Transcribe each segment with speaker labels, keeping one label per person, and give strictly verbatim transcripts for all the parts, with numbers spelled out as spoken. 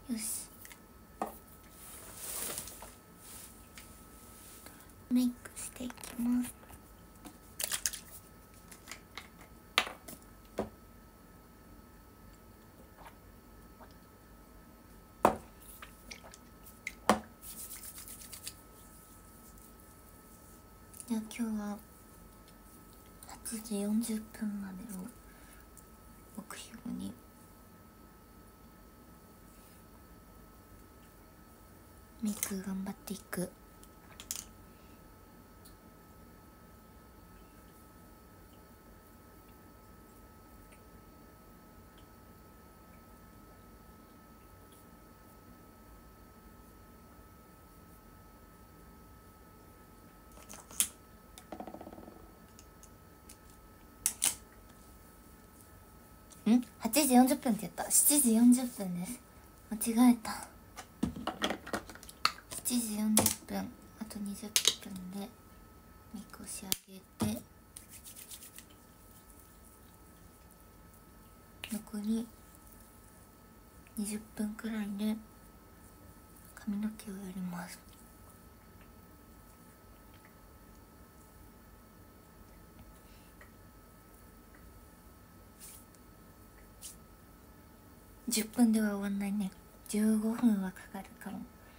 Speaker 1: よし、メイクしていきます。じゃあ今日ははちじよんじゅっぷんまでを目標にメイク頑張っていく。んはちじよんじゅっぷんって言った。しちじよんじゅっぷんです。間違えた。しちじよんじゅっぷん、あとにじゅっぷんでメイクを仕上げて、残りにじゅっぷんくらいで髪の毛をやります。じゅっぷんでは終わんないね。じゅうごふんはかかるかも。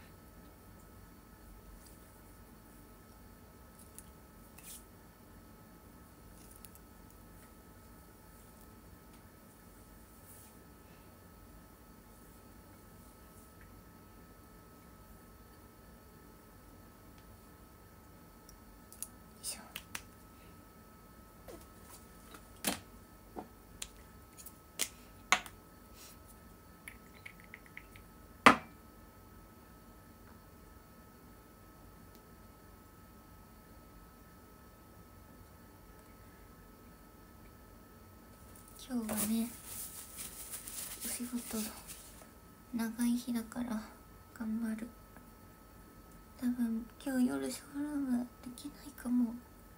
Speaker 1: 今日はね、お仕事長い日だから頑張る。多分今日夜ショールームできないかも。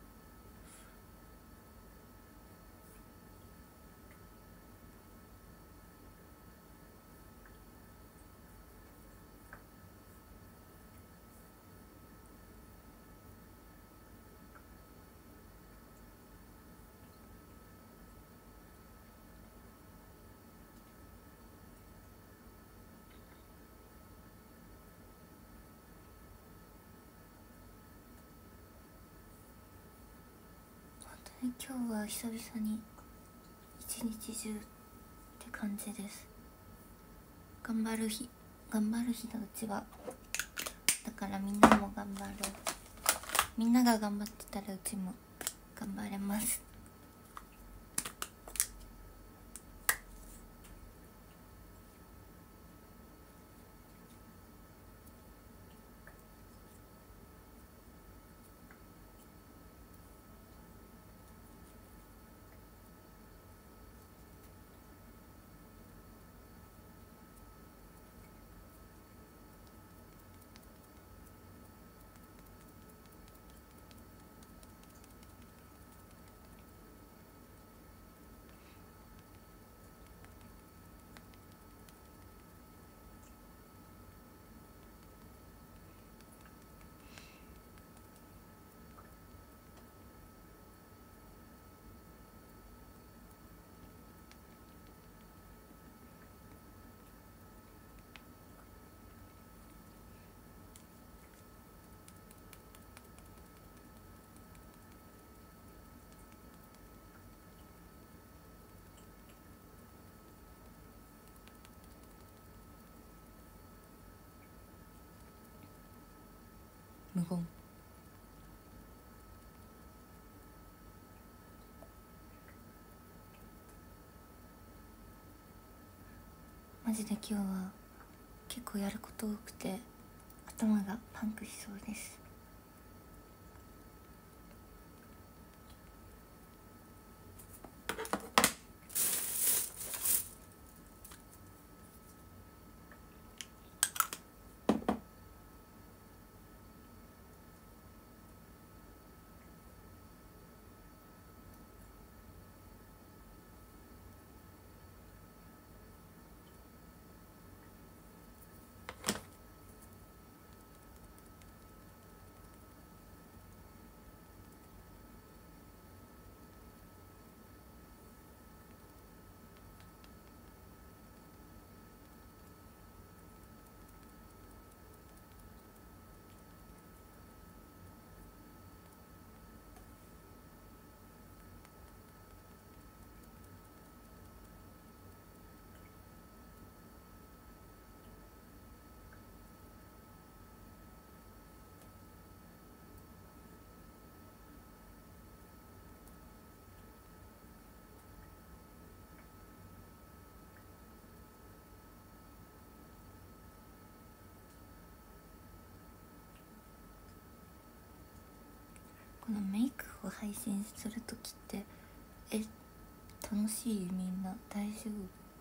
Speaker 1: 今日は久々に一日中って感じです。頑張る日頑張る日だうちは。だからみんなも頑張ろう。みんなが頑張ってたらうちも頑張れます。無言。マジで今日は結構やること多くて頭がパンクしそうです。 このメイクを配信するときってえ楽しい？みんな大丈夫？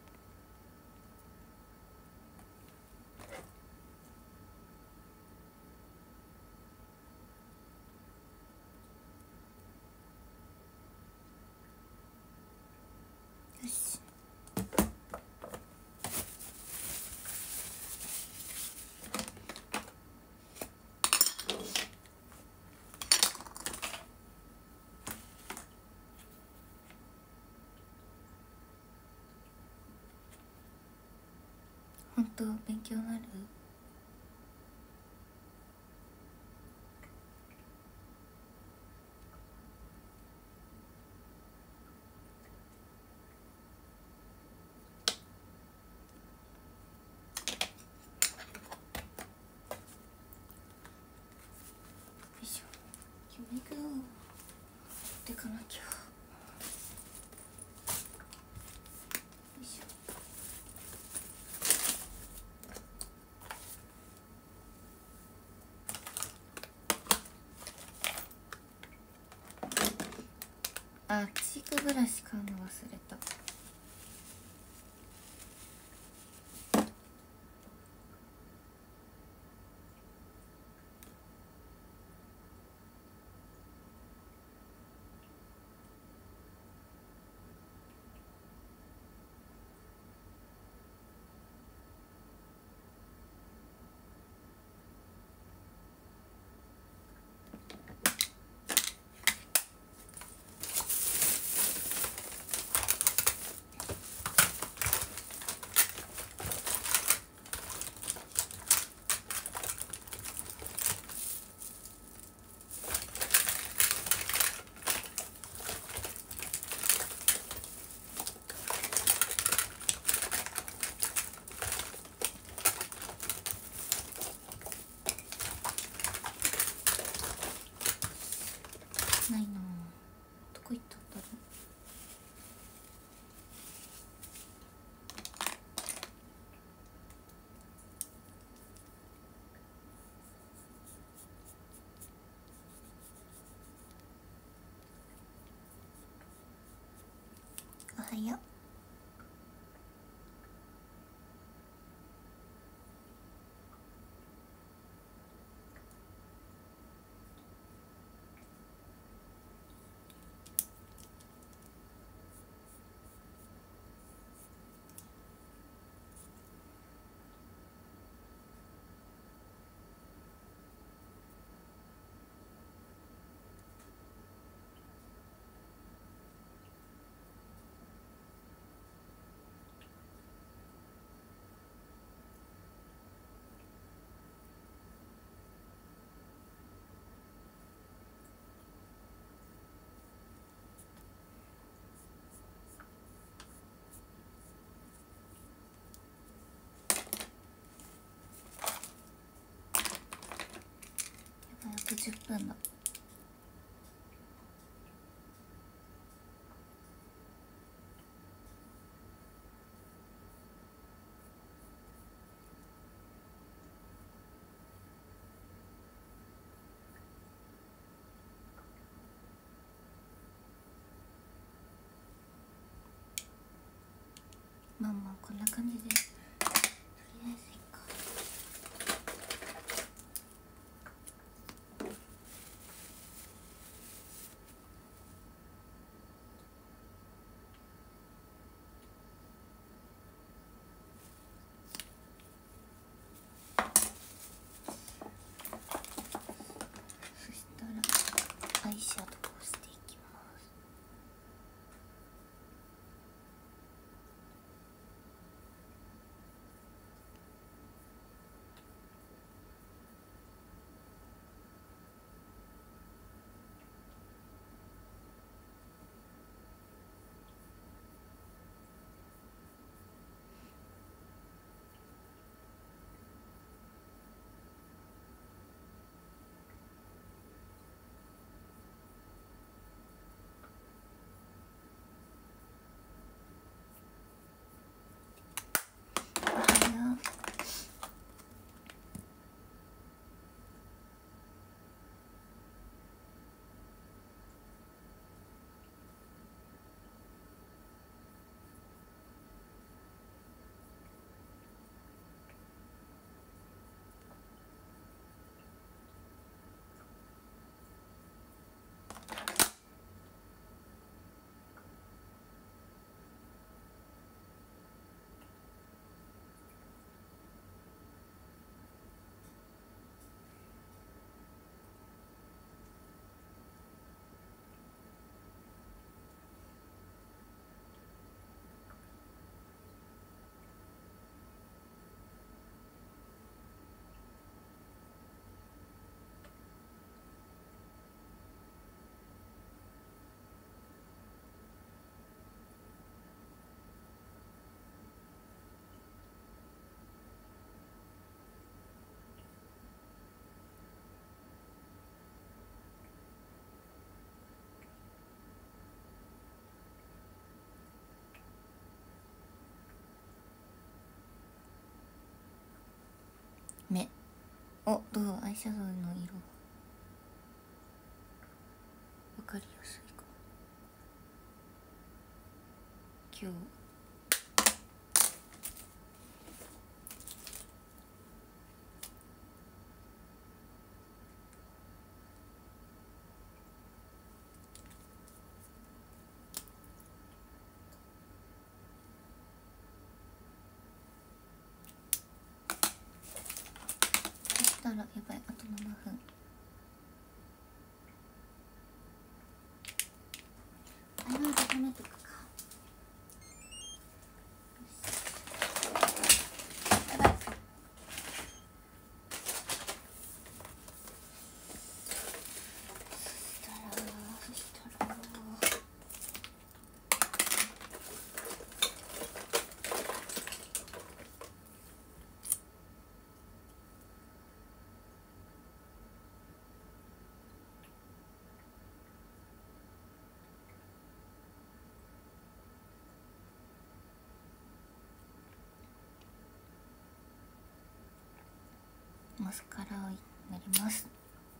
Speaker 1: よし。本当勉強になる？メイクを持ってかなきゃ。よいしょ。あ、チークブラシ買うの忘れた。ないな。どこ行ったんだろう。おはよう。あとじゅっぷんだ。まあまあこんな感じでとりあえずいいか。そしたらアイシャドウをしていきます。 目。お、どうアイシャドウの色わかりやすいか今日。そしたらやばい、あとななふん。あれは温めとくか。やばい。そしたらそしたらマスカラを塗ります。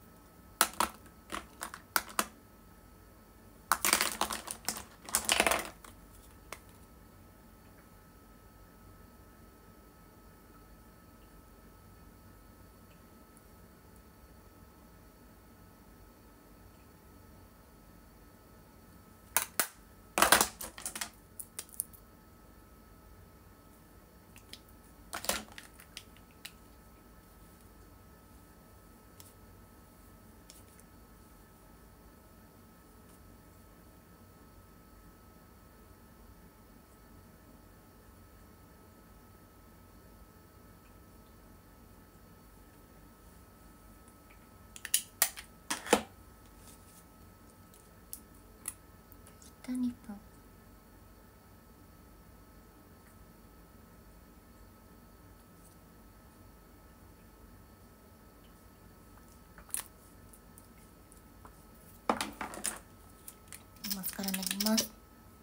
Speaker 1: 下に分マスカラ塗ります。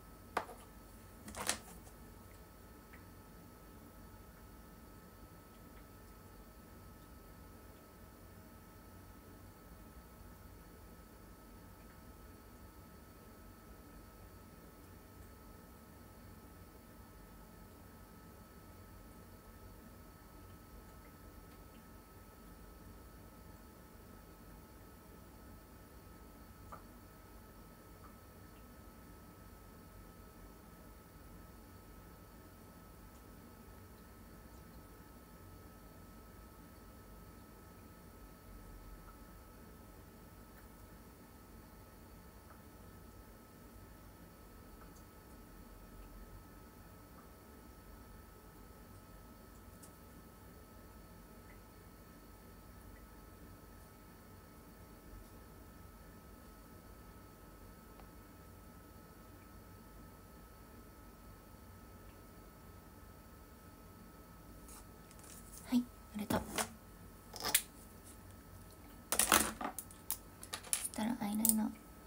Speaker 1: はい、塗れた。そしたらアイライナー。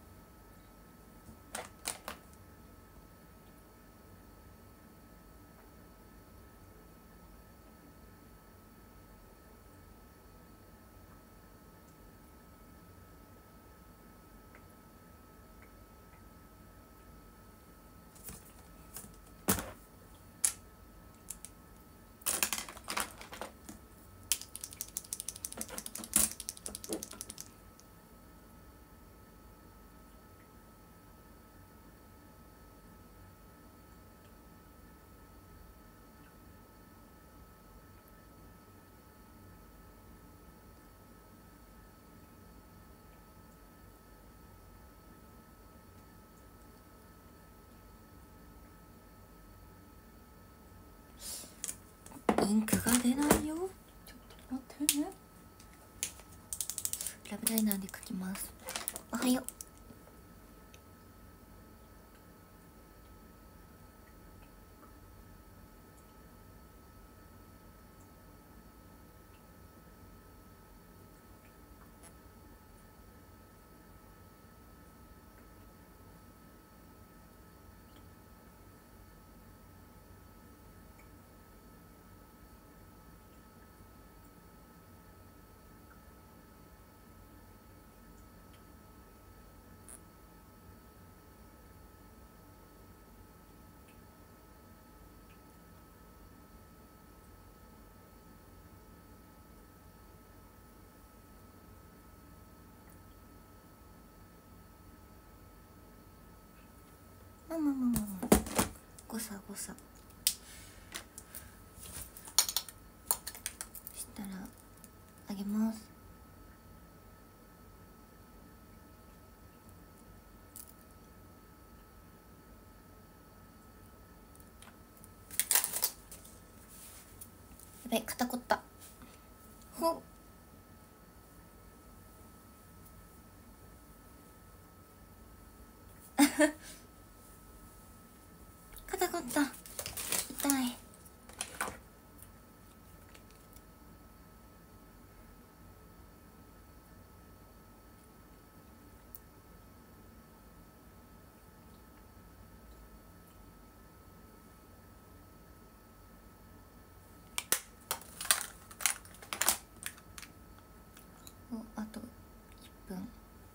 Speaker 1: インクが出ないよ。ちょっと待ってね。ラブライナーで描きます。おはよう。 むむむむごさごさしたらあげます。やべ、肩こった。ほっ肩こった、痛い。お、あといっぷん。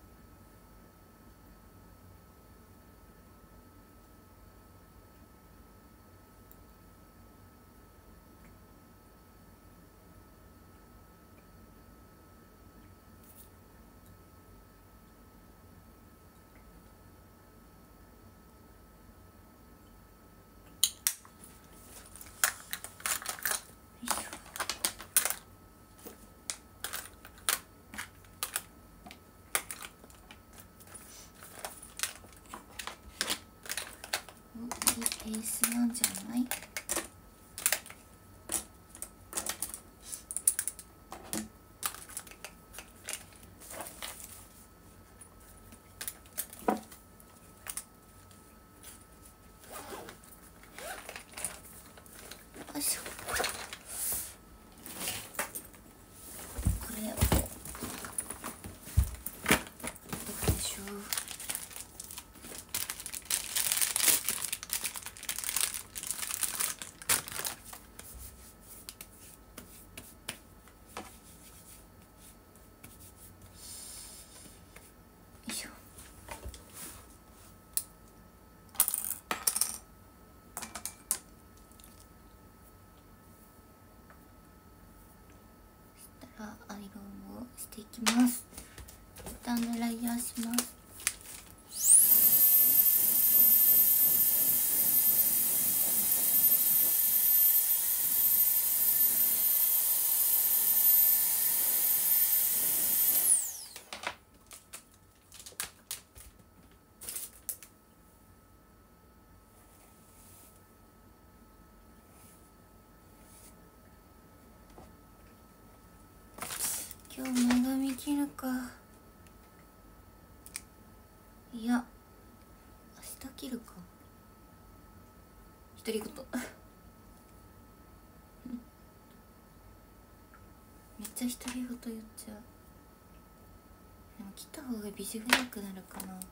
Speaker 1: いいペースなんじゃない？よいしょ。これをどうでしょう。アイロンをしていきます。一旦ドライヤーします。今日前髪切るか。いや明日切るか。独り言めっちゃ独り言言っちゃう。でも切った方がビジュ早くなるかな。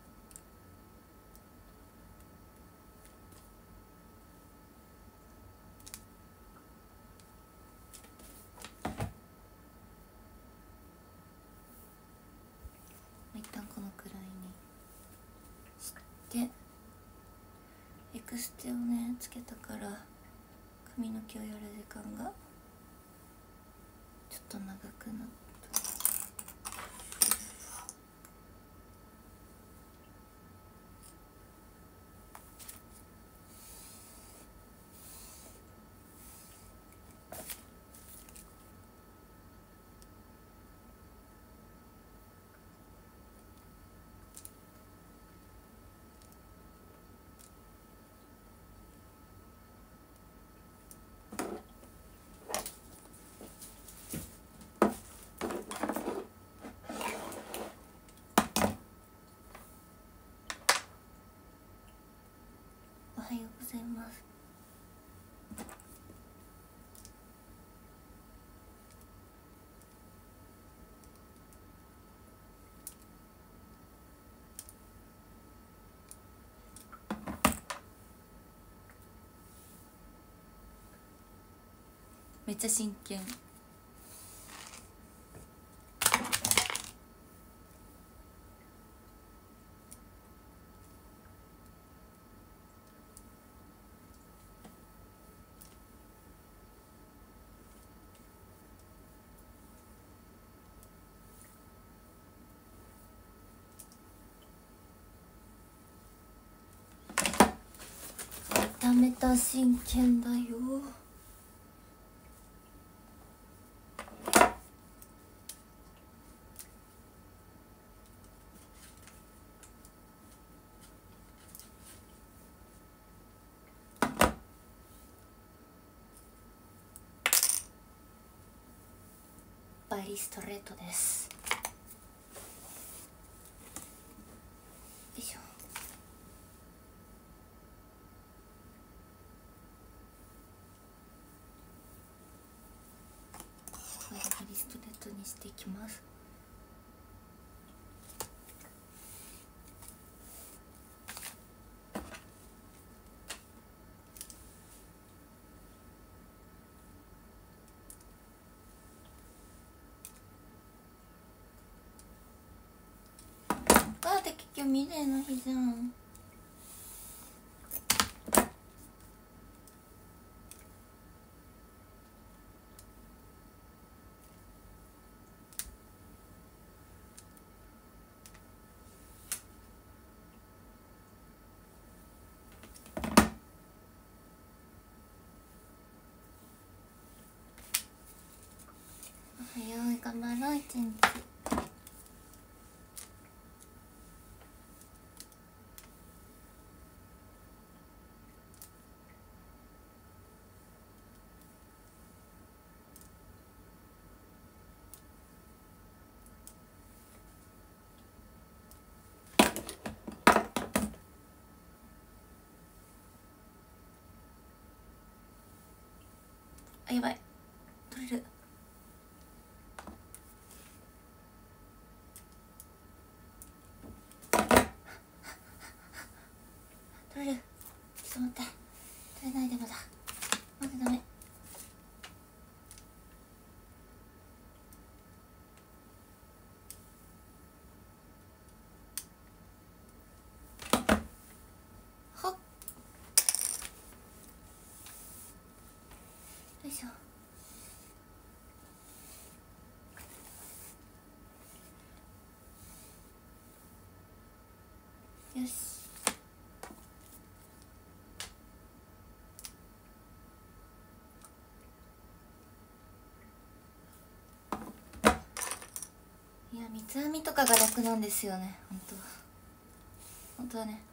Speaker 1: 一旦このくらいにしてエクステをねつけたから髪の毛をやる時間がちょっと長くなった。おはようございます。めっちゃ真剣。 ゃめちゃ真剣だよ。バリストレートです。よいしょ。これでバリストレートにしていきます。だって結局ミレイの日じゃん。おはよう、頑張ろう一日。あ、やばい、取れる。取れる。ちょっと待って、取れないで。まだまだダメ。はっ、よいしょ。よし。いや、三つ編みとかが楽なんですよね、本当は。本当はね。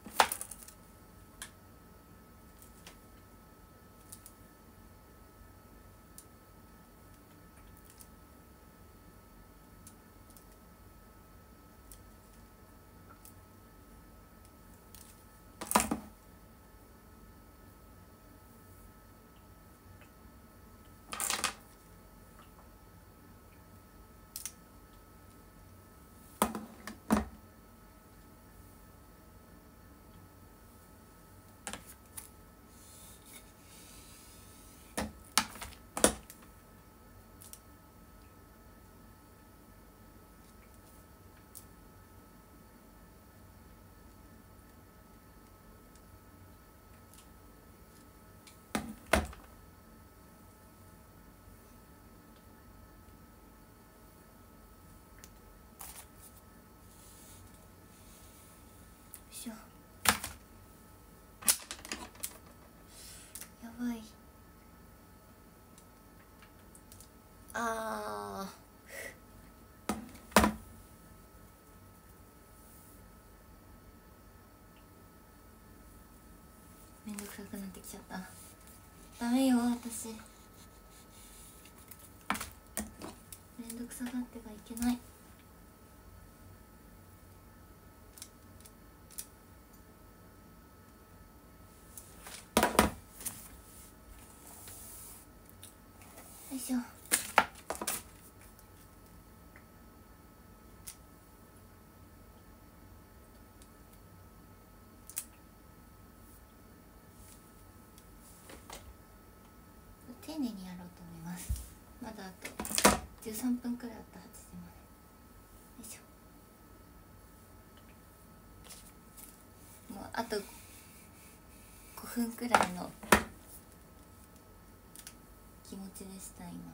Speaker 1: よいしょ。やばい。あー、めんどくさくなってきちゃった。ダメよ、私。めんどくさがってはいけない。よいしょ。丁寧にやろうと思います。まだあとじゅうさんぷんくらいあったはちじまで。よいしょ。もうあとごふんくらいの気持ちでした今。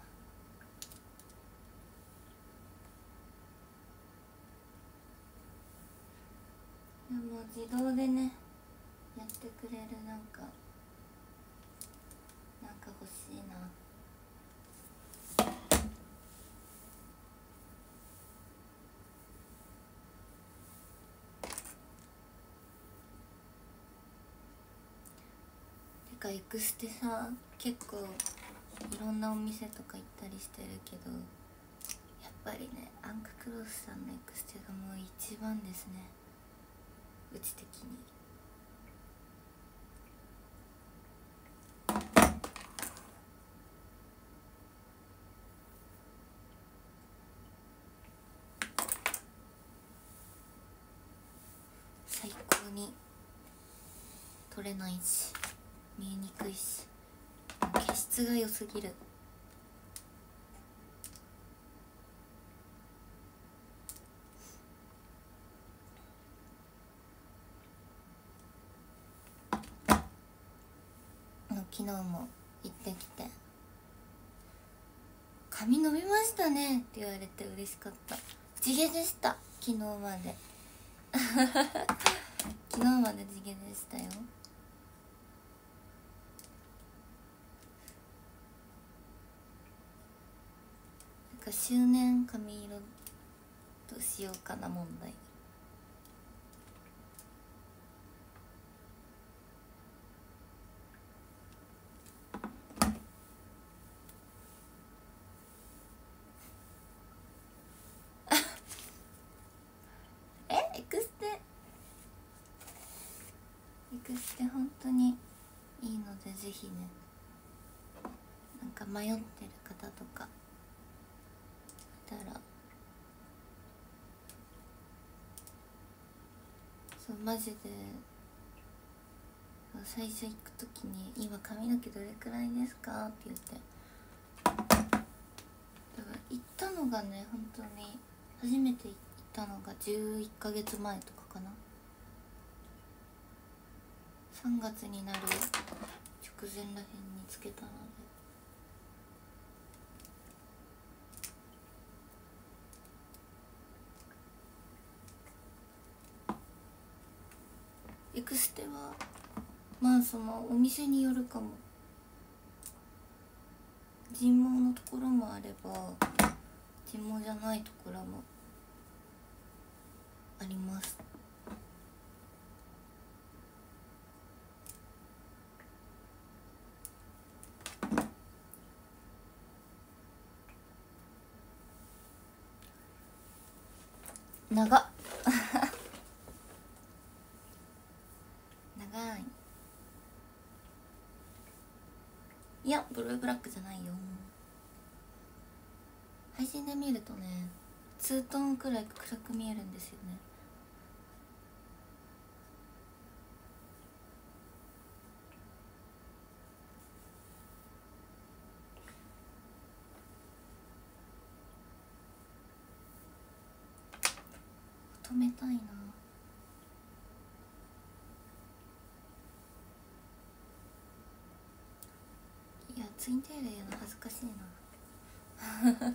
Speaker 1: いや、もう自動でねやってくれるなんか欲しいな。てかエクステさ、結構いろんなお店とか行ったりしてるけど、やっぱりねアンククロスさんのエクステがもう一番ですね、うち的に。最高に取れないし見えにくいし毛質が良すぎる。昨日も行ってきて「髪伸びましたね」って言われて嬉しかった。地毛でした、昨日まで昨日まで地毛でしたよ。なんか周年髪色どうしようかな問題。えエクステエクステ本当にいいので、ぜひね、なんか迷ってる方とかいたら、そうマジで最初行く時に「今髪の毛どれくらいですか?」って言って、だから行ったのがね、本当に初めて行ったのがじゅういっかげつまえとかかな。さんがつになる直前らへんにつけたので、エクステはまあそのお店によるかも。人毛のところもあれば人毛じゃないところもあります。長っ長い。いやブルーブラックじゃないよ。配信で見るとねツートーンくらい暗く見えるんですよね。止めたいな。いやツインテールやの恥ずかしいな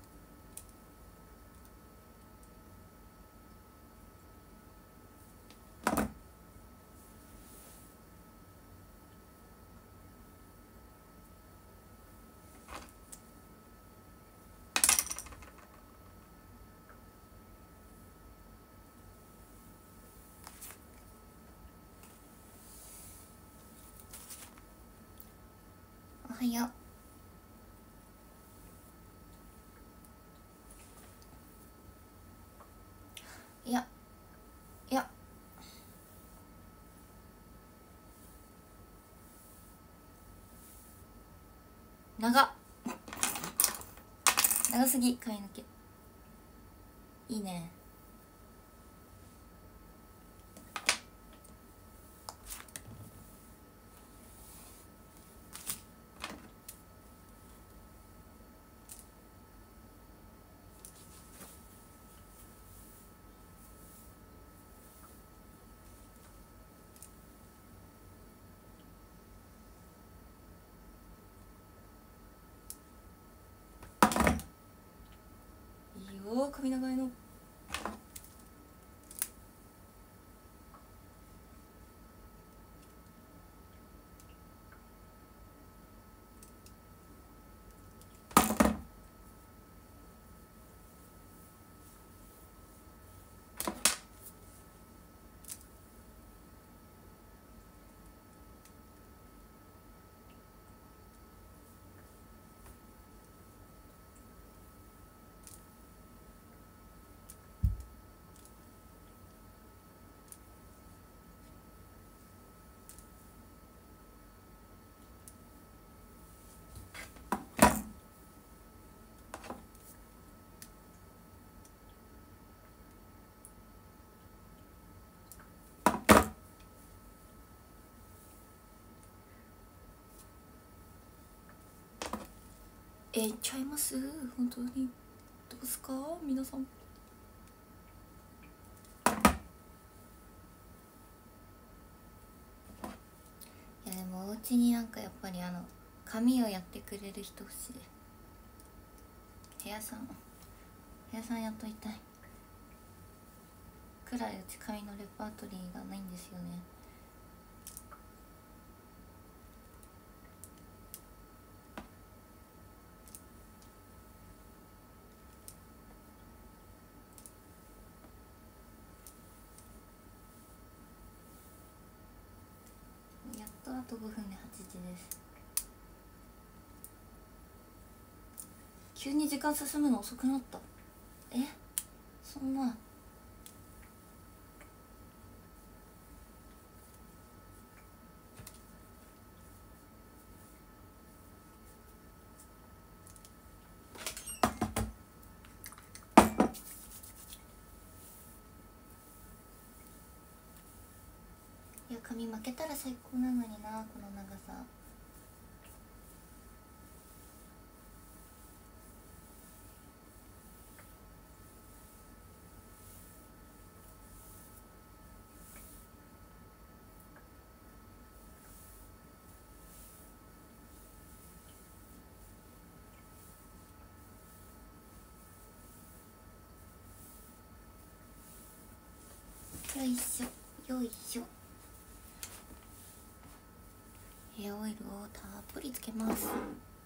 Speaker 1: おはよう。いやいや長っ長すぎ髪の毛。いいね。いいよ髪長いの。 えー、ちゃいます本当に。どうすか皆さん。いやでもお家になんかやっぱりあの髪をやってくれる人欲しい。部屋さん部屋さんやっといたいくらいうち髪のレパートリーがないんですよね。やっとあとごふんではちじです。急に時間進むの遅くなった。えそんな。いや髪負けたら最高なのにな、この長さ。よいしょよいしょ。ヘアオイルをたっぷりつけます。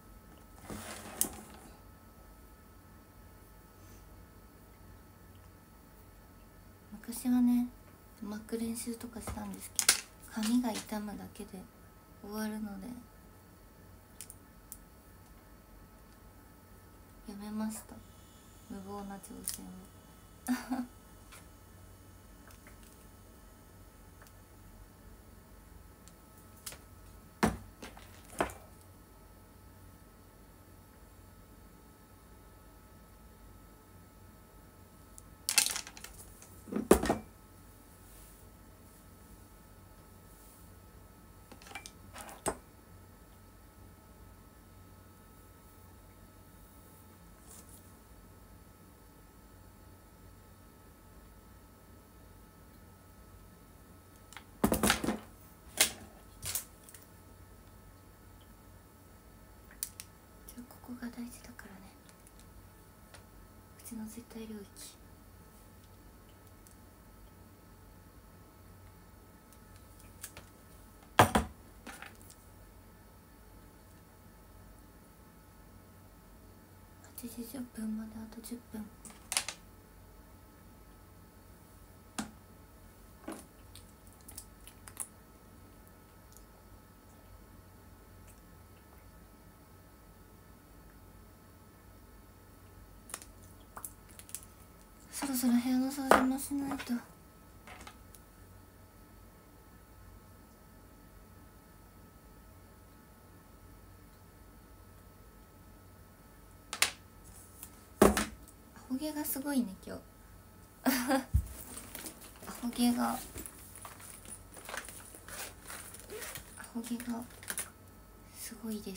Speaker 1: 昔はね巻く練習とかしたんですけど髪が傷むだけで終わるのでやめました、無謀な挑戦をここが大事だからね、口の絶対領域。はちじじゅっぷんまであとじゅっぷん。そろそろ部屋の掃除もしないと。アホ毛がすごいね今日アホ毛がアホ毛がすごいです。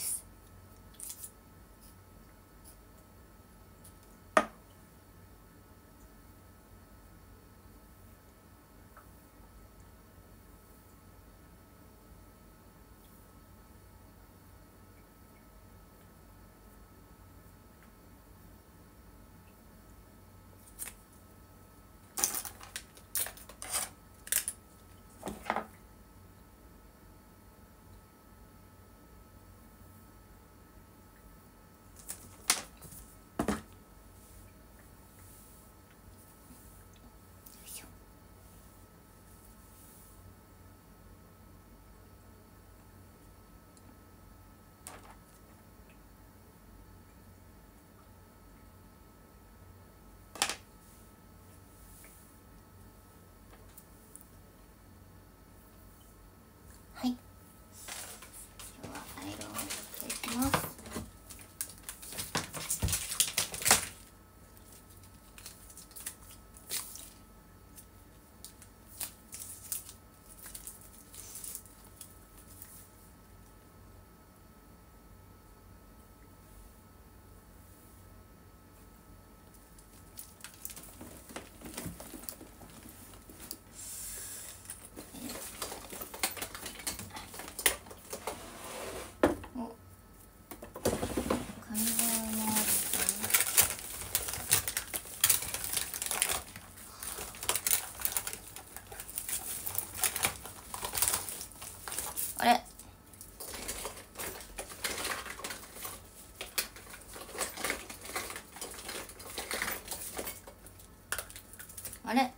Speaker 1: あれ、あ、じゃ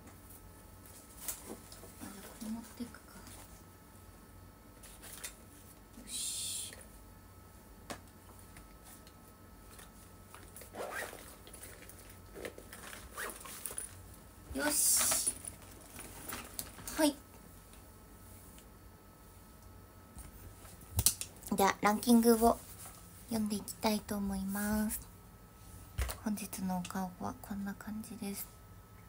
Speaker 1: あこれ持っていくか。よし。よし、はい。ではランキングを読んでいきたいと思います。本日のお顔はこんな感じです。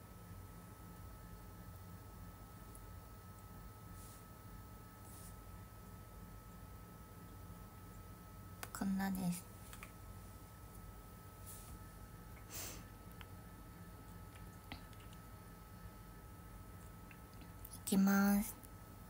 Speaker 1: こんなです。いきます。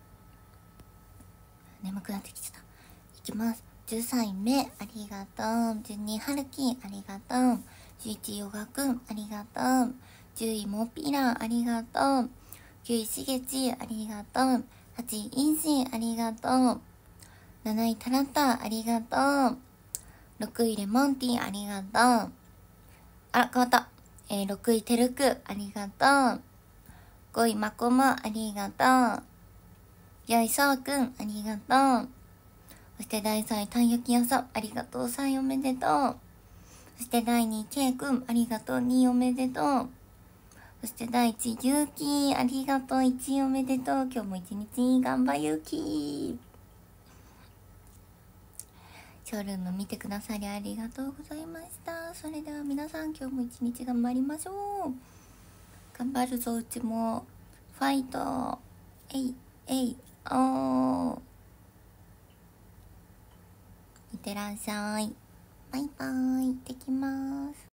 Speaker 1: 眠くなってきちゃった。いきます。じゅうさんいめありがとう。じゅうにはるきありがとう。じゅういちヨガくんありがとう。じゅういモピラありがとう。きゅういしげちありがとう。はちいインシンありがとう。なないタラッタありがとう。ろくいレモンティーありがとう。あら変わった、えー、ろくいテルクありがとう。ごいマコモありがとう。よいそうくんありがとう。そしてだいさんいたい焼き屋さんありがとう、さんいおめでとう。そしてだいにいケイくんありがとう、にいおめでとう。そしてだいいちいゆうきありがとう、いちいおめでとう。今日も一日頑張ゆうき。ショールーム見てくださりありがとうございました。それでは皆さん今日も一日頑張りましょう。頑張るぞうちも。ファイト。えいえいおー。いってらっしゃい。バイバイ。行ってきます。